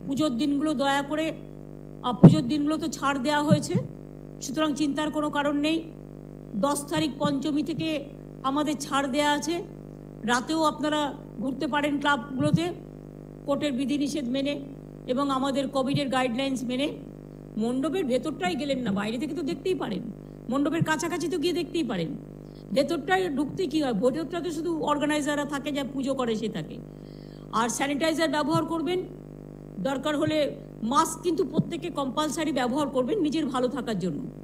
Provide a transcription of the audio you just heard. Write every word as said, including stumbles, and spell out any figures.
পুজোর দিনগুলো দয়া করে, পুজোর দিনগুলো তো ছাড় দেওয়া হয়েছে, সুতরাং চিন্তার কোনো কারণ নেই। দশ তারিখ পঞ্চমী থেকে আমাদের ছাড় দেওয়া আছে, রাতেও আপনারা ঘুরতে পারেন ক্লাবগুলোতে কোর্টের বিধিনিষেধ মেনে এবং আমাদের কোভিডের গাইডলাইন্স মেনে। মণ্ডপের ভেতরটাই গেলেন না, বাইরে থেকে তো দেখতেই পারেন, মণ্ডপের কাছাকাছি তো গিয়ে দেখতেই পারেন। ভেতরটায় ঢুকতে কী হয়, ভেতরটাতে শুধু অর্গানাইজাররা থাকে, যা পুজো করে সে থাকে। আর স্যানিটাইজার ব্যবহার করবেন, দরকার হলে মাস্ক কিন্তু প্রত্যেকে কম্পালসারি ব্যবহার করবেন নিজের ভালো থাকার জন্য।